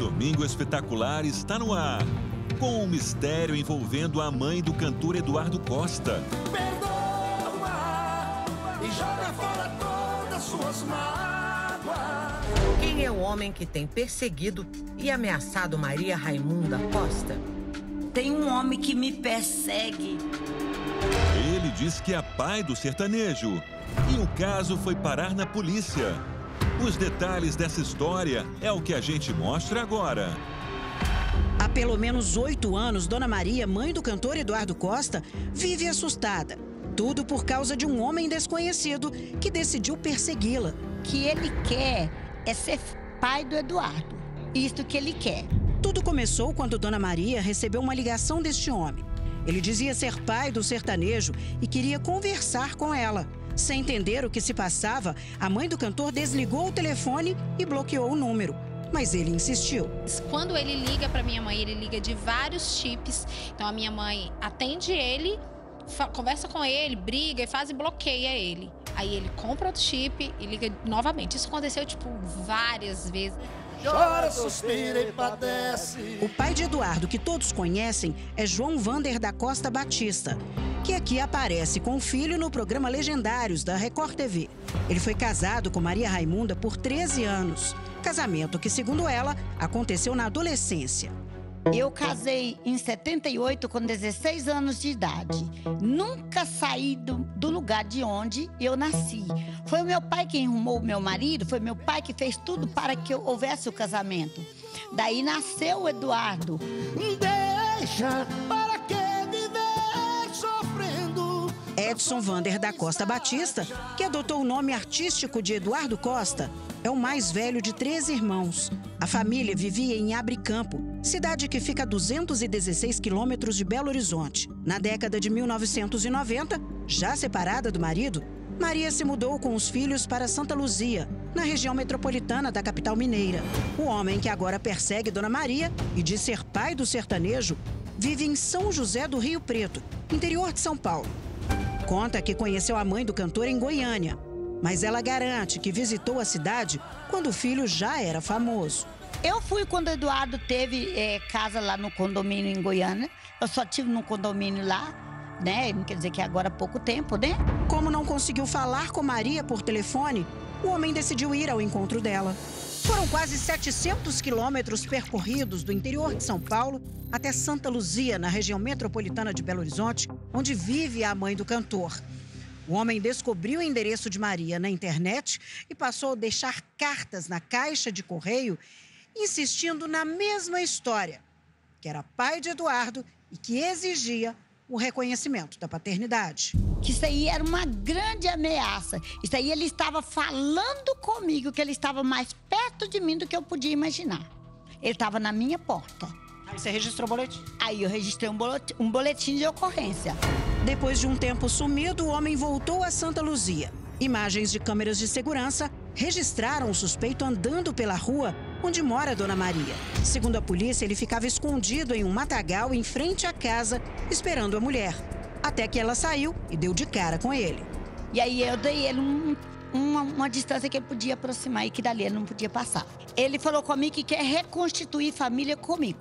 Domingo Espetacular está no ar, com um mistério envolvendo a mãe do cantor Eduardo Costa. Perdoa e joga fora todas suas mágoas. Quem é o homem que tem perseguido e ameaçado Maria Raimunda Costa? Tem um homem que me persegue. Ele diz que é pai do sertanejo e o caso foi parar na polícia. Os detalhes dessa história é o que a gente mostra agora. Há pelo menos 8 anos, Dona Maria, mãe do cantor Eduardo Costa, vive assustada. Tudo por causa de um homem desconhecido que decidiu persegui-la. O que ele quer é ser pai do Eduardo. Isso que ele quer. Tudo começou quando Dona Maria recebeu uma ligação deste homem. Ele dizia ser pai do sertanejo e queria conversar com ela. Sem entender o que se passava, a mãe do cantor desligou o telefone e bloqueou o número. Mas ele insistiu. Quando ele liga para minha mãe, ele liga de vários chips. Então a minha mãe atende ele, conversa com ele, briga e bloqueia ele. Aí ele compra outro chip e liga novamente. Isso aconteceu, várias vezes. Chora, suspira e padece. O pai de Eduardo, que todos conhecem, é João Vander da Costa Batista, que aqui aparece com o filho no programa Legendários da Record TV. Ele foi casado com Maria Raimunda por 13 anos. Casamento que, segundo ela, aconteceu na adolescência. Eu casei em 78 com 16 anos de idade. Nunca saí do lugar de onde eu nasci. Foi o meu pai quem arrumou o meu marido, foi meu pai que fez tudo para que houvesse o casamento. Daí nasceu o Eduardo. Deixa, para que viver sofrendo? Edson Vander da Costa Batista, que adotou o nome artístico de Eduardo Costa, é o mais velho de 3 irmãos. A família vivia em Abricampo, cidade que fica a 216 quilômetros de Belo Horizonte. Na década de 1990, já separada do marido, Maria se mudou com os filhos para Santa Luzia, na região metropolitana da capital mineira. O homem que agora persegue Dona Maria e diz ser pai do sertanejo, vive em São José do Rio Preto, interior de São Paulo. Conta que conheceu a mãe do cantor em Goiânia, mas ela garante que visitou a cidade quando o filho já era famoso. Eu fui quando o Eduardo teve casa lá no condomínio em Goiânia. Eu só tive no condomínio lá, né? Não quer dizer que agora há pouco tempo, né? Como não conseguiu falar com Maria por telefone, o homem decidiu ir ao encontro dela. Foram quase 700 quilômetros percorridos do interior de São Paulo até Santa Luzia, na região metropolitana de Belo Horizonte, onde vive a mãe do cantor. O homem descobriu o endereço de Maria na internet e passou a deixar cartas na caixa de correio, insistindo na mesma história, que era pai de Eduardo e que exigia o reconhecimento da paternidade. Que isso aí era uma grande ameaça. Isso aí ele estava falando comigo, que ele estava mais perto de mim do que eu podia imaginar. Ele estava na minha porta. Aí você registrou o boletim? Aí eu registrei um boletim de ocorrência. Depois de um tempo sumido, o homem voltou a Santa Luzia. Imagens de câmeras de segurança registraram o suspeito andando pela rua onde mora Dona Maria. Segundo a polícia, ele ficava escondido em um matagal em frente à casa, esperando a mulher. Até que ela saiu e deu de cara com ele. E aí eu dei ele uma distância que ele podia aproximar e que dali ele não podia passar. Ele falou comigo que quer reconstituir família comigo.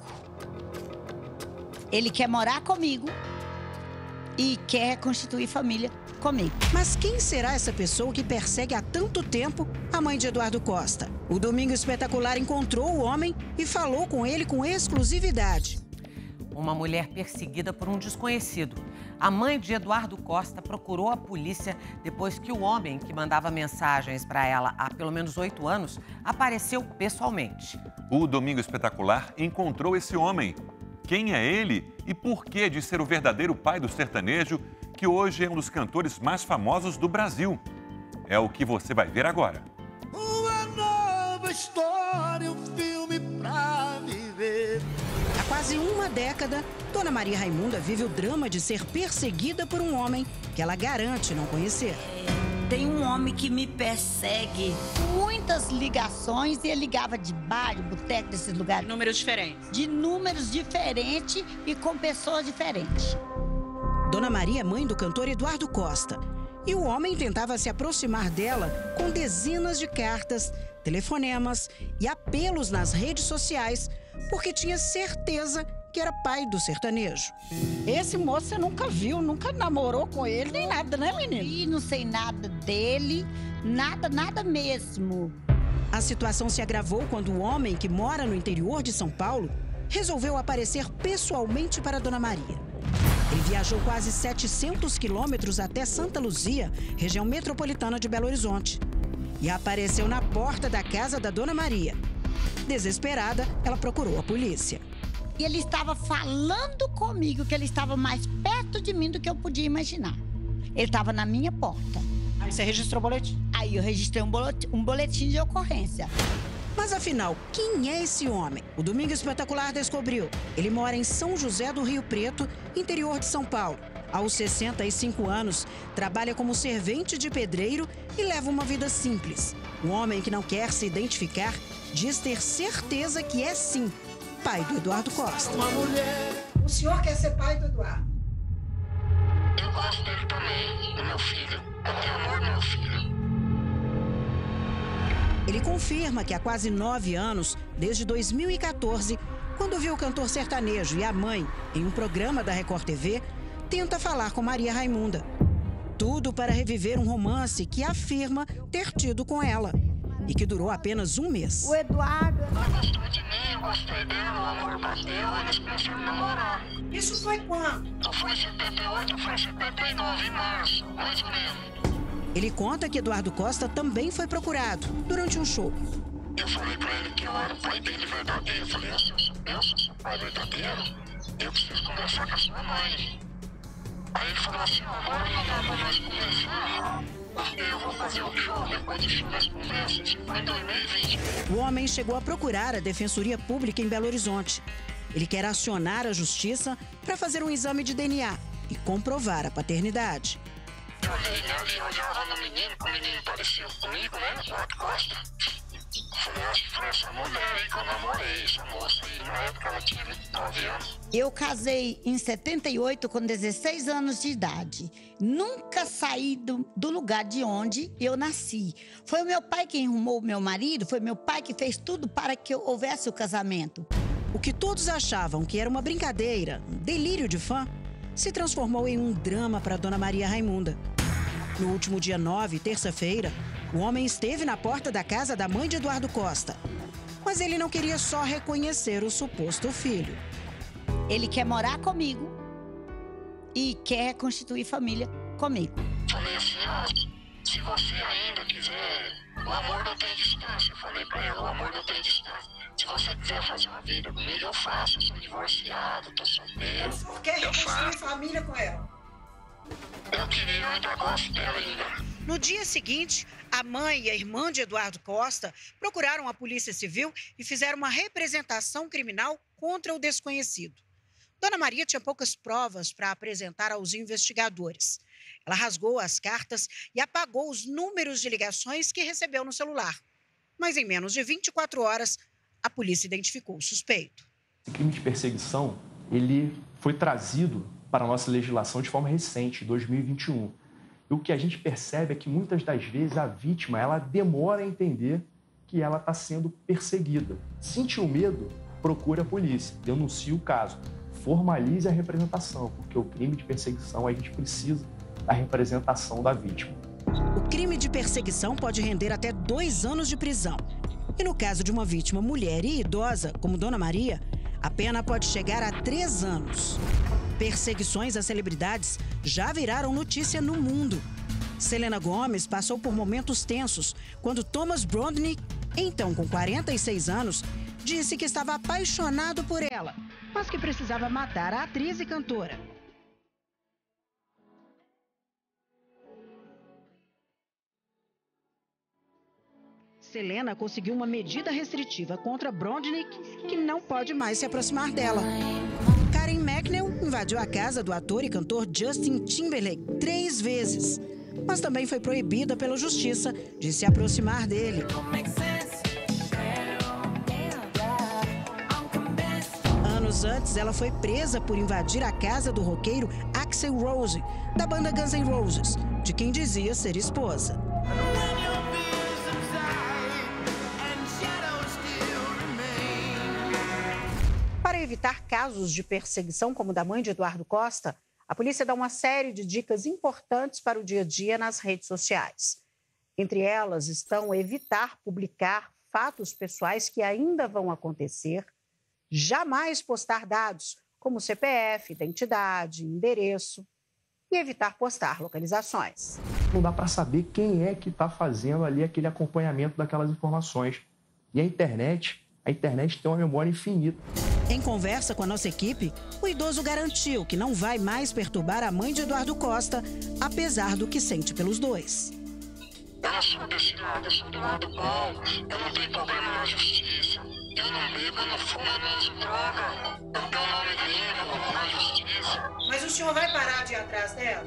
Ele quer morar comigo e quer reconstituir família comigo. Mas quem será essa pessoa que persegue há tanto tempo a mãe de Eduardo Costa? O Domingo Espetacular encontrou o homem e falou com ele com exclusividade. Uma mulher perseguida por um desconhecido. A mãe de Eduardo Costa procurou a polícia depois que o homem que mandava mensagens para ela há pelo menos 8 anos apareceu pessoalmente. O Domingo Espetacular encontrou esse homem. Quem é ele e por que de ser o verdadeiro pai do sertanejo, que hoje é um dos cantores mais famosos do Brasil? É o que você vai ver agora. Uma nova história, um filme pra viver. Há quase uma década, Dona Maria Raimunda vive o drama de ser perseguida por um homem que ela garante não conhecer. Tem um homem que me persegue. Muitas ligações e ele ligava de bar, de boteco, desses lugares. Números diferentes. De números diferentes e com pessoas diferentes. Dona Maria é mãe do cantor Eduardo Costa. E o homem tentava se aproximar dela com dezenas de cartas, telefonemas e apelos nas redes sociais porque tinha certeza que era pai do sertanejo. Esse moço você nunca viu, nunca namorou com ele, nem nada, né, menino? E não sei nada dele, nada mesmo. A situação se agravou quando o homem, que mora no interior de São Paulo, resolveu aparecer pessoalmente para Dona Maria. Ele viajou quase 700 quilômetros até Santa Luzia, região metropolitana de Belo Horizonte, e apareceu na porta da casa da Dona Maria. Desesperada, ela procurou a polícia. E ele estava falando comigo que ele estava mais perto de mim do que eu podia imaginar. Ele estava na minha porta. Aí você registrou o boletim? Aí eu registrei um boletim de ocorrência. Mas afinal, quem é esse homem? O Domingo Espetacular descobriu. Ele mora em São José do Rio Preto, interior de São Paulo. Aos 65 anos, trabalha como servente de pedreiro e leva uma vida simples. O homem, que não quer se identificar, diz ter certeza que é sim pai do Eduardo Costa. O senhor quer ser pai do Eduardo? Eu gosto dele também, do meu filho. Eu tenho amor do meu filho. Ele confirma que há quase 9 anos, desde 2014, quando viu o cantor sertanejo e a mãe em um programa da Record TV, tenta falar com Maria Raimunda. Tudo para reviver um romance que afirma ter tido com ela e que durou apenas um mês. O Eduardo... Ela gostou de mim, eu gostei dela, o amor bateu, eles começaram a namorar. Isso foi quando? Não foi em 78, foi em 79, em março, mais ou menos. Ele conta que Eduardo Costa também foi procurado durante um show. Eu falei pra ele que eu era o pai dele verdadeiro. Eu falei, eu sou seu pai verdadeiro, eu preciso conversar com a sua mãe. Aí ele falou assim, agora não dá pra nós conversar, porque eu vou fazer o show, depois do show nós conversamos. Isso foi em 2020. O homem chegou a procurar a Defensoria Pública em Belo Horizonte. Ele quer acionar a justiça para fazer um exame de DNA e comprovar a paternidade. Eu olhava no menino, o menino parecia comigo, né, Eduardo Costa. Falei, acho que foi essa mulher aí que eu namorei, essa moça aí, na época ela tinha 29 anos. Eu casei em 78 com 16 anos de idade. Nunca saí do lugar de onde eu nasci. Foi o meu pai quem arrumou o meu marido, foi meu pai que fez tudo para que houvesse o casamento. O que todos achavam que era uma brincadeira, um delírio de fã, se transformou em um drama para Dona Maria Raimunda. No último dia 9, terça-feira, o homem esteve na porta da casa da mãe de Eduardo Costa. Mas ele não queria só reconhecer o suposto filho. Ele quer morar comigo e quer constituir família comigo. Falei assim, se você ainda quiser, o amor não tem distância. Eu falei pra ela, o amor não tem distância. Se você quiser fazer uma vida comigo, eu faço. Eu sou divorciado, tô solteiro. Você quer reconstruir família com ela? Eu ainda gosto dela ainda. No dia seguinte, a mãe e a irmã de Eduardo Costa procuraram a Polícia Civil e fizeram uma representação criminal contra o desconhecido. Dona Maria tinha poucas provas para apresentar aos investigadores. Ela rasgou as cartas e apagou os números de ligações que recebeu no celular. Mas em menos de 24 horas, a polícia identificou o suspeito. O crime de perseguição, ele foi trazido para a nossa legislação de forma recente, 2021. E o que a gente percebe é que muitas das vezes a vítima ela demora a entender que ela está sendo perseguida. Sentiu medo? Procure a polícia, denuncie o caso, formalize a representação, porque o crime de perseguição a gente precisa da representação da vítima. O crime de perseguição pode render até 2 anos de prisão. E no caso de uma vítima mulher e idosa, como Dona Maria, a pena pode chegar a 3 anos. Perseguições a celebridades já viraram notícia no mundo. Selena Gomez passou por momentos tensos quando Thomas Brodnik, então com 46 anos, disse que estava apaixonado por ela, mas que precisava matar a atriz e cantora. Selena conseguiu uma medida restritiva contra Brodnik, que não pode mais se aproximar dela. Karen McNeil invadiu a casa do ator e cantor Justin Timberlake 3 vezes, mas também foi proibida pela justiça de se aproximar dele. Anos antes, ela foi presa por invadir a casa do roqueiro Axl Rose, da banda Guns N' Roses, de quem dizia ser esposa. evitar casos de perseguição como o da mãe de Eduardo Costa, a polícia dá uma série de dicas importantes para o dia a dia nas redes sociais. Entre elas estão evitar publicar fatos pessoais que ainda vão acontecer, jamais postar dados como CPF, identidade, endereço e evitar postar localizações. Não dá para saber quem é que está fazendo ali aquele acompanhamento daquelas informações. E a internet tem uma memória infinita. Em conversa com a nossa equipe, o idoso garantiu que não vai mais perturbar a mãe de Eduardo Costa, apesar do que sente pelos dois. Eu não sou desse lado, eu sou do lado bom. Eu não tenho problema na justiça. Eu não bebo, eu não fumo, eu não uso droga. Eu tenho nome limpo na justiça. Mas o senhor vai parar de ir atrás dela?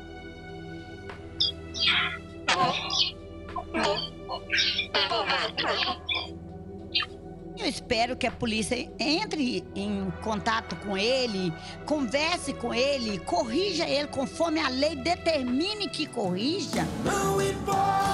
Eu espero que a polícia entre em contato com ele, converse com ele, corrija ele conforme a lei determine que corrija. Não importa.